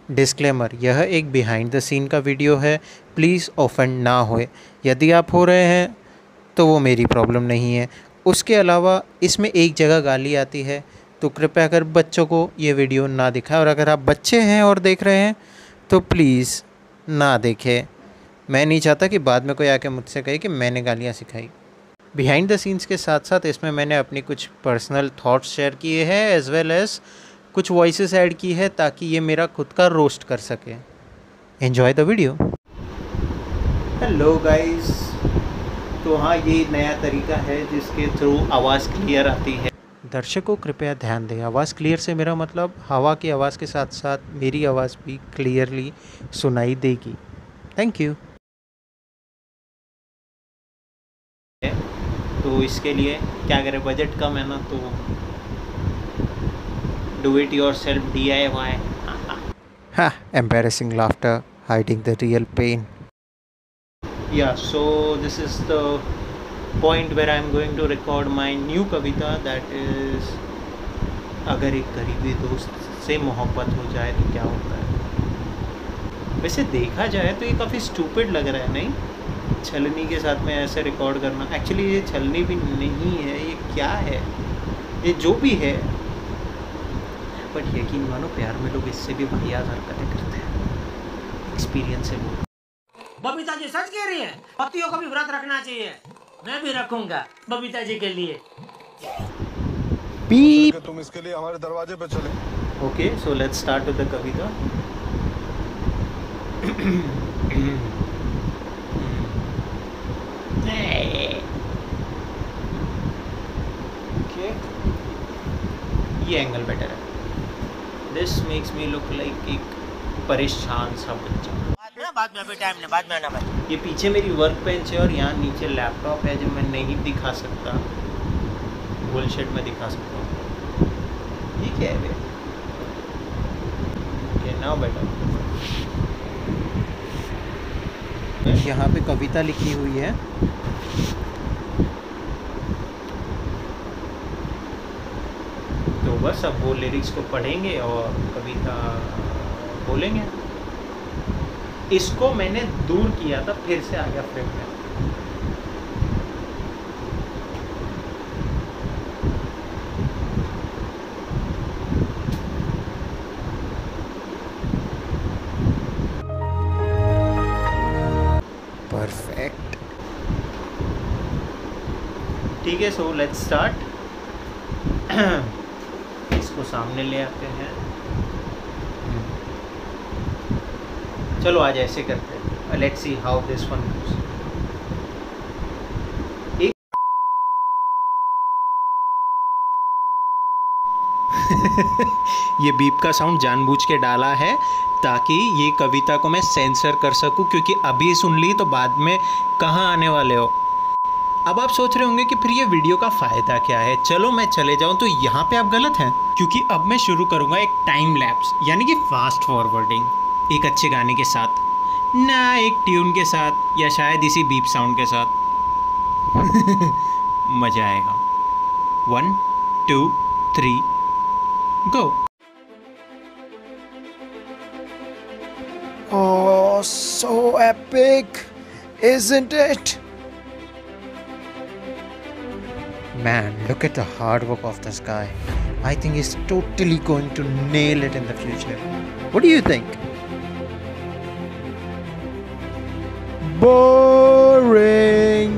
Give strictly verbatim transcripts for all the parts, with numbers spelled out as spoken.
Disclaimer, यह एक behind the scene का वीडियो है, प्लीज़ ऑफेंड ना होए। यदि आप हो रहे हैं तो वो मेरी प्रॉब्लम नहीं है। उसके अलावा इसमें एक जगह गाली आती है, तो कृपया कर बच्चों को ये वीडियो ना दिखाएं, और अगर आप बच्चे हैं और देख रहे हैं तो प्लीज़ ना देखें। मैं नहीं चाहता कि बाद में कोई आके मुझसे कहे कि मैंने गालियाँ सिखाई। बिहाइंड द सीन्स के साथ साथ इसमें मैंने अपनी कुछ पर्सनल थॉट्स शेयर किए हैं, एज वेल एज़ कुछ वॉइसेस ऐड की है, ताकि ये मेरा खुद का रोस्ट कर सके। Enjoy the video. Hello guys, तो हाँ, ये नया तरीका है जिसके थ्रू आवाज़ क्लियर आती है। दर्शकों कृपया ध्यान दें, आवाज़ क्लियर से मेरा मतलब हवा की आवाज़ के साथ साथ मेरी आवाज़ भी क्लियरली सुनाई देगी। Thank you. तो इसके लिए क्या करें, बजट कम है ना, तो do it yourself, D I Y. हाँ, embarrassing laughter hiding the real pain. Yeah, so this is the point where I am going to record my new kavita, that is अगर एक करीबी दोस्त से मोहब्बत हो जाए तो क्या होता है। वैसे देखा जाए तो ये काफ़ी स्टूपिड लग रहा है, नहीं? छलनी के साथ में ऐसे रिकॉर्ड करना, एक्चुअली ये छलनी भी नहीं है, ये क्या है, ये जो भी है, बट यकीन मानो प्यार में लोग इससे भी वाहियात हरकतें करते हैं। एक्सपीरियंस है वो। बबीता जी सच कह रही हैं, पतियों को भी व्रत रखना चाहिए। मैं भी रखूंगा बबीता जी के लिए। बीप। तुम इसके लिए हमारे दरवाजे पे चले। Okay, so let's start with the kavita. Okay, ये एंगल बेटर है। This makes me look like एक परेशान सा बच्चा। बाद में अभी टाइम नहीं, बाद में आना भाई। ये पीछे मेरी वर्क बेंच है और यहाँ नीचे लैपटॉप है जो मैं नहीं दिखा सकता, बुलशिट में दिखा सकता हूँ। ये क्या है बे? ओके, नाउ बेटा। यहाँ पे कविता लिखी हुई है, तो बस अब वो लिरिक्स को पढ़ेंगे और कविता बोलेंगे। इसको मैंने दूर किया था, फिर से आ गया फ्रेम में। परफेक्ट, ठीक है, सो लेट्स स्टार्ट। इसको सामने ले आते हैं। चलो आज ऐसे करते हैं, let's see how this one goes. ये बीप का साउंड जानबूझ के डाला है ताकि ये कविता को मैं सेंसर कर सकूं, क्योंकि अभी सुन ली तो बाद में कहाँ आने वाले हो। अब आप सोच रहे होंगे कि फिर ये वीडियो का फ़ायदा क्या है। चलो मैं चले जाऊं, तो यहाँ पे आप गलत हैं, क्योंकि अब मैं शुरू करूँगा एक टाइम लैप्स, यानी कि फास्ट फॉरवर्डिंग, एक अच्छे गाने के साथ ना, एक ट्यून के साथ, या शायद इसी बीप साउंड के साथ। मज़ा आएगा। One two three go. Oh, so epic, isn't it? Man, look at the hard work of this guy. I think he's totally going to nail it in the future. What do you think? Boring.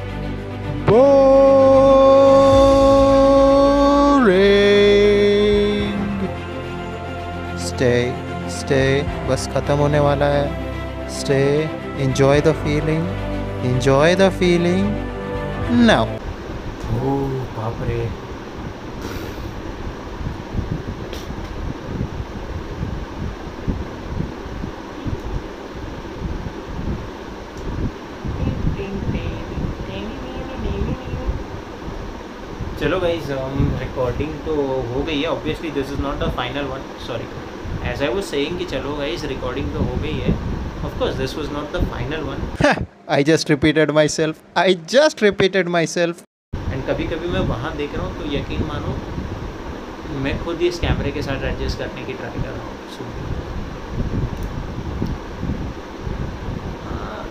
Boring. Stay, stay. बस ख़त्म होने वाला है। Stay. Enjoy the feeling. Enjoy the feeling. Now. ओह बाप रे। चलो guys, recording तो हो गई है। Obviously this is not the final one, sorry. As I was saying कि चलो गाइज रिकॉर्डिंग तो हो गई है। Of course this was not the final one. I just repeated myself I just repeated myself and कभी कभी मैं वहाँ देख रहा हूँ तो यकीन मानो मैं खुद ही इस कैमरे के साथ एडजस्ट करने की ट्राई कर रहा हूँ।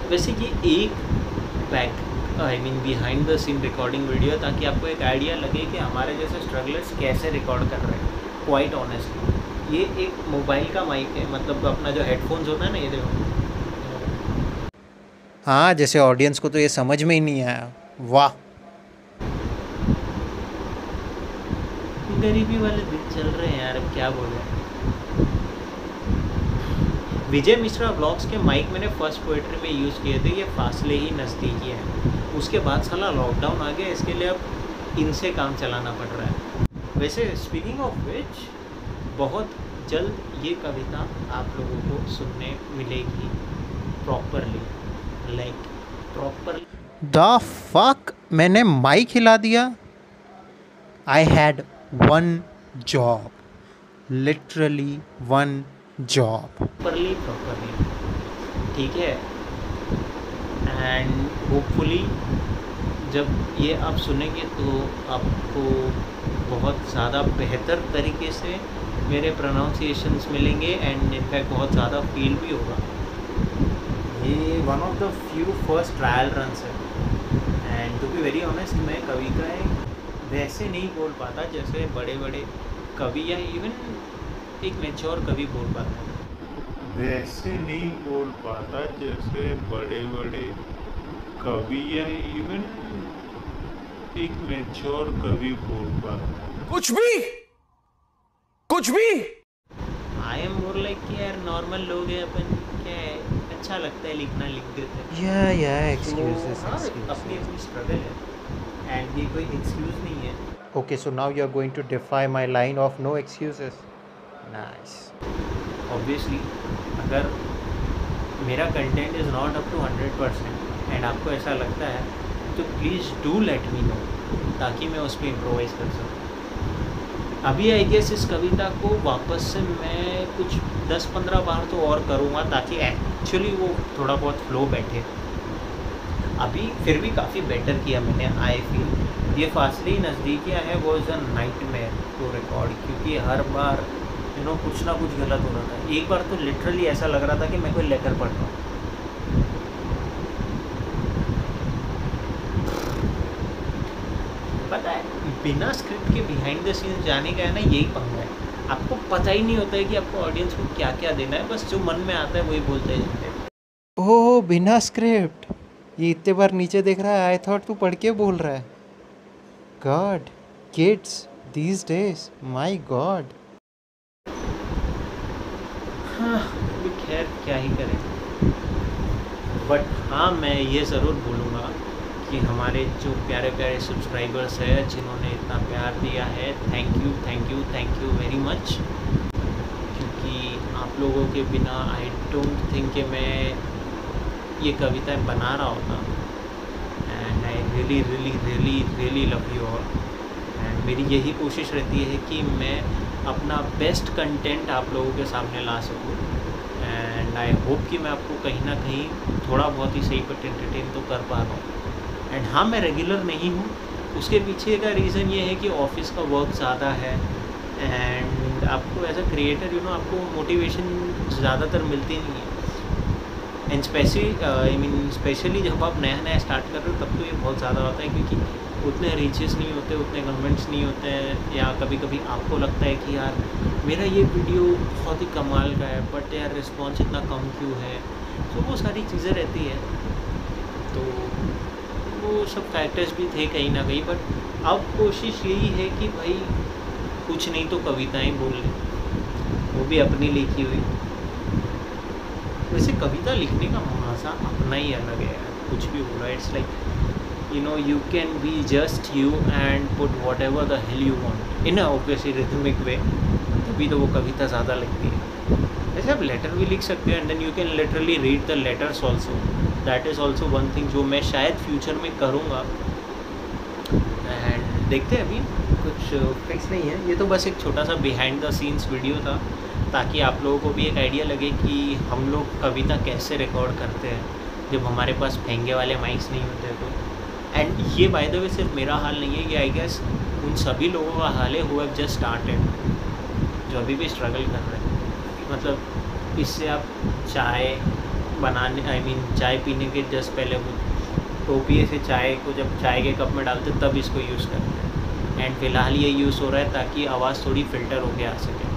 वैसे ये एक back I mean behind the scene recording video, ताकि आपको एक आइडिया लगे कि हमारे जैसे स्ट्रगलर्स कैसे रिकॉर्ड कर रहे हैं। क्वाइट ऑनेस्टली ये एक मोबाइल का माइक है, मतलब अपना जो हेडफोन्स होता है ना, ये देखो। हाँ, जैसे ऑडियंस को तो ये समझ में ही नहीं आया। वाह, गरीबी वाले दिन चल रहे हैं यार, अब क्या बोले। विजय मिश्रा ब्लॉग्स के माइक मैंने फर्स्ट पोएट्री में यूज़ किए थे, ये फासले ही नज़दीकी है। उसके बाद साला लॉकडाउन आ गया, इसके लिए अब इनसे काम चलाना पड़ रहा है। वैसे स्पीकिंग ऑफ विच, बहुत जल्द ये कविता आप लोगों को सुनने मिलेगी properly, like properly. The fuck, मैंने माइक हिला दिया। I had one job, literally one job. Properly properly ठीक है। एंड होपफुली जब ये आप सुनेंगे तो आपको बहुत ज़्यादा बेहतर तरीके से मेरे प्रोनाउंसिएशंस मिलेंगे, एंड इनफैक्ट बहुत ज़्यादा फील भी होगा। ये one of the few first trial runs है, and to be very honest मैं कविताएं वैसे नहीं बोल पाता जैसे बड़े बड़े कवि या इवन एक मैच्योर कवि बोल पाता है। वैसे नहीं बोल पाता जैसे बड़े बड़े कवि या इवन एक मैच्योर कवि बोल पाता है। कुछ भी कुछ भी आई एम मोर लाइक कि यार नॉर्मल लोग हैं अपन, क्या है, अच्छा लगता है लिखना, लिख देते हैं। या या तो एक्सक्यूजेस, हाँ, अपनी अपनी स्ट्रगल है, एंड ये कोई एक्सक्यूज़ नहीं है। Okay, so now you are going to defy my line of no excuses. Nice. Obviously अगर मेरा content is not up to hundred percent and आपको ऐसा लगता है तो please do let me know, ताकि मैं उस पर इम्प्रोवाइज़ कर सकूँ। अभी आई गेस इस कविता को वापस से मैं कुछ दस पंद्रह बार तो और करूँगा, ताकि एक्चुअली वो थोड़ा बहुत फ्लो बैठे। अभी फिर भी काफ़ी बेटर किया मैंने, आई फील। ये फासले ही नज़दीकियाँ है, वो is a nightmare to record, क्योंकि हर बार यू नो कुछ ना कुछ गलत हो रहा था। एक बार तो लिटरली ऐसा लग रहा था कि मैं कोई लेटर पढ़ रहा हूँ। पता है, बिना स्क्रिप्ट के बिहाइंड द सीन्स जाने का है ना, यही पंगा है। आपको पता ही नहीं होता है कि आपको ऑडियंस को क्या क्या देना है, बस जो मन में आता है वही बोलते जाते हैं। ओह, बिना स्क्रिप्ट, ये इतने बार नीचे देख रहा है। आई थॉट तू पढ़ के बोल रहा है। God, kids these days, my God. हाँ, अभी खैर क्या ही करें, बट हाँ मैं ये ज़रूर बोलूँगा कि हमारे जो प्यारे प्यारे सब्सक्राइबर्स हैं जिन्होंने इतना प्यार दिया है, thank you thank you thank you very much. क्योंकि आप लोगों के बिना आई डोंट थिंक कि मैं ये कविताएं बना रहा होता। And I really really really really love you all. And मेरी यही कोशिश रहती है कि मैं अपना बेस्ट कंटेंट आप लोगों के सामने ला सकूँ, एंड आई होप कि मैं आपको कहीं ना कहीं थोड़ा बहुत ही सही बट एंटरटेन तो कर पा रहा हूँ। एंड हाँ, मैं रेगुलर नहीं हूँ, उसके पीछे का रीज़न ये है कि ऑफिस का वर्क ज़्यादा है, एंड आपको as a creator you know आपको मोटिवेशन ज़्यादातर मिलती नहीं है। And specially I mean specially जब आप नया नया स्टार्ट कर रहे हो तब तो ये बहुत ज़्यादा होता है, क्योंकि उतने रीचेस नहीं होते, उतने कमेंट्स नहीं होते हैं, या कभी कभी आपको लगता है कि यार मेरा ये वीडियो बहुत ही कमाल का है बट यार रिस्पॉन्स इतना कम क्यों है। तो वो सारी चीज़ें रहती है, तो वो सब फैक्टर्स भी थे कहीं ना कहीं। बट अब कोशिश यही है कि भाई कुछ नहीं तो कविताएं बोल लें, वो भी अपनी लिखी हुई। वैसे कविता लिखने का मज़ा अपना ही अलग है यार, कुछ भी हो रहा है, it's like you know you can be just you and put whatever the hell you want in a obviously rhythmic way, तभी तो वो कविता ज़्यादा लगती है। ऐसे आप लेटर भी लिख सकते हो, and then you can literally read the letters also, that is also one thing जो मैं शायद फ्यूचर में करूँगा। एंड देखते हैं, अभी कुछ फिक्स नहीं है, ये तो बस एक छोटा सा बिहाइंड द सीन्स वीडियो था, ताकि आप लोगों को भी एक आइडिया लगे कि हम लोग कविता कैसे रिकॉर्ड करते हैं जब हमारे पास फेंगे वाले माइक्स नहीं होते। तो एंड ये बाय द वे सिर्फ मेरा हाल नहीं है, ये आई गेस उन सभी लोगों का हाल है हु हैव जस्ट स्टार्टेड, जो अभी भी स्ट्रगल कर रहे हैं। मतलब इससे आप चाय बनाने आई I मीन mean, चाय पीने के जस्ट पहले वो टोपिए से चाय को जब चाय के कप में डालते तब इसको यूज़ करते हैं। एंड फ़िलहाल ये यूज़ हो रहा है ताकि आवाज़ थोड़ी फ़िल्टर होके आ सके।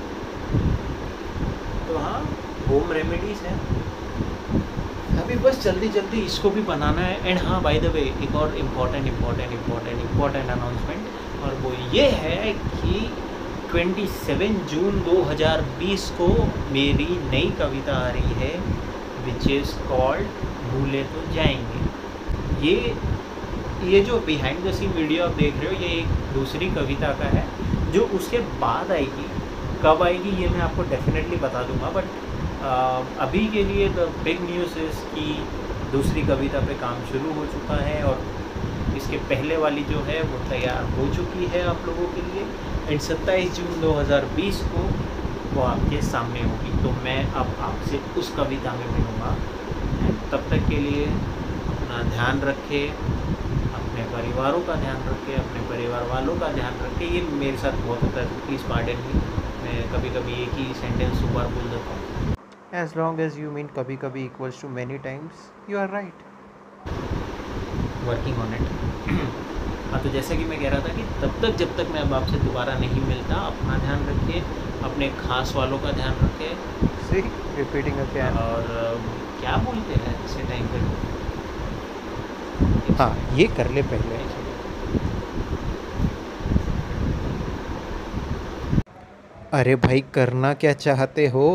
तो हाँ, होम रेमेडीज़ है। अभी बस जल्दी जल्दी इसको भी बनाना है। एंड हाँ, बाय द वे एक और important important important important announcement, और वो ये है कि सत्ताईस जून दो हज़ार बीस को मेरी नई कविता आ रही है, विच इज़ कॉल्ड भूले तो जाएंगे। ये ये जो बिहाइंड द सीन वीडियो आप देख रहे हो, ये एक दूसरी कविता का है जो उसके बाद आएगी। कब आएगी ये मैं आपको डेफिनेटली बता दूंगा, बट अभी के लिए द बिग न्यूज़ इज़ कि दूसरी कविता पे काम शुरू हो चुका है और इसके पहले वाली जो है वो तैयार हो चुकी है आप लोगों के लिए। एंड सत्ताईस जून दो हज़ार बीस को वो आपके सामने होगी। तो मैं अब आपसे उस कविता में मिलूँगा। एंड तब तक के लिए अपना ध्यान रखें, अपने परिवारों का ध्यान रखें, अपने परिवार वालों का ध्यान रखें। ये मेरे साथ बहुत होता है, तो प्लीज़ पार्डन मी, मैं कभी कभी एक ही सेंटेंस सुबह बोल देता हूँ। As long as you mean कभी कभी equals to many times, you are right. Working on it. हाँ, तो जैसे कि मैं कह रहा था कि तब तक जब तक मैं अब आपसे दोबारा नहीं मिलता, अपना ध्यान रखिए, अपने खास वालों का ध्यान रखें। See, repeating again. और क्या बोलते हैं ऐसे टाइम पे? हाँ, ये कर ले पहले। अरे भाई, करना क्या चाहते हो?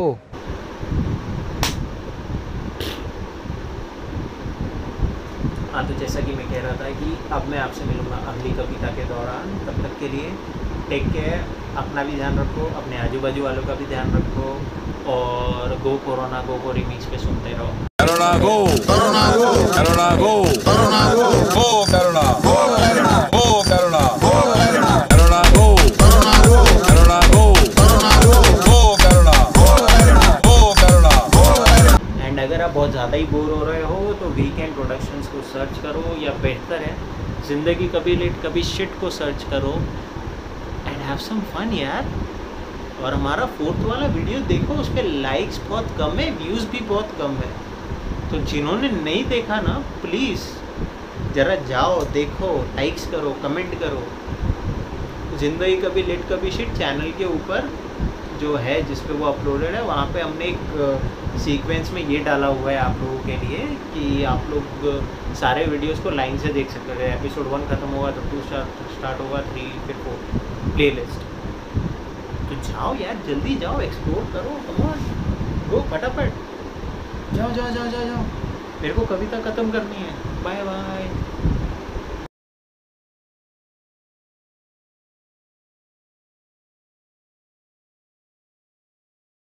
हाँ, तो जैसा कि मैं कह रहा था कि अब मैं आपसे मिलूँगा अगली कविता के दौरान। तब तक के लिए टेक केयर, अपना भी ध्यान रखो, अपने आजू बाजू वालों का भी ध्यान रखो, और गो कोरोना गो को रिमिक्स पे सुनते रहो। करुणा गो, करुणा गो, करुणा गो, करुणा गो, गो करुणा, गो करुणा, गो करुणा, गो करुणा, करुणा गो, करुणा गो, करुणा गो, करुणा गो, गो करुणा, गो करुणा, गो करुणा, गो करुणा। एंड अगर आप बहुत ज़्यादा ही बोर हो रहे हो तो वीकेंड प्रोडक्शंस को सर्च करो, या बेहतर है ज़िंदगी कभी लेट कभी शिट को सर्च करो एंड हैव सम फन यार। और हमारा फोर्थ वाला वीडियो देखो, उस पर लाइक्स बहुत कम है, व्यूज़ भी बहुत कम है। तो जिन्होंने नहीं देखा ना, प्लीज़ ज़रा जाओ देखो, लाइक्स करो, कमेंट करो। ज़िंदगी कभी लेट कभी शिट चैनल के ऊपर जो है जिस पे वो अपलोडेड है, वहाँ पे हमने एक सीक्वेंस में ये डाला हुआ है आप लोगों के लिए कि आप लोग सारे वीडियोस को लाइन से देख सकते हैं। एपिसोड वन खत्म होगा तो टू स्टार्ट होगा, थ्री फिर फोर प्लेलिस्ट। तो जाओ यार, जल्दी जाओ, एक्सप्लोर करो, कम ऑन, गो फटाफट, जाओ जाओ जाओ जाओ जाओ। मेरे को कविता ख़त्म करनी है। Bye bye.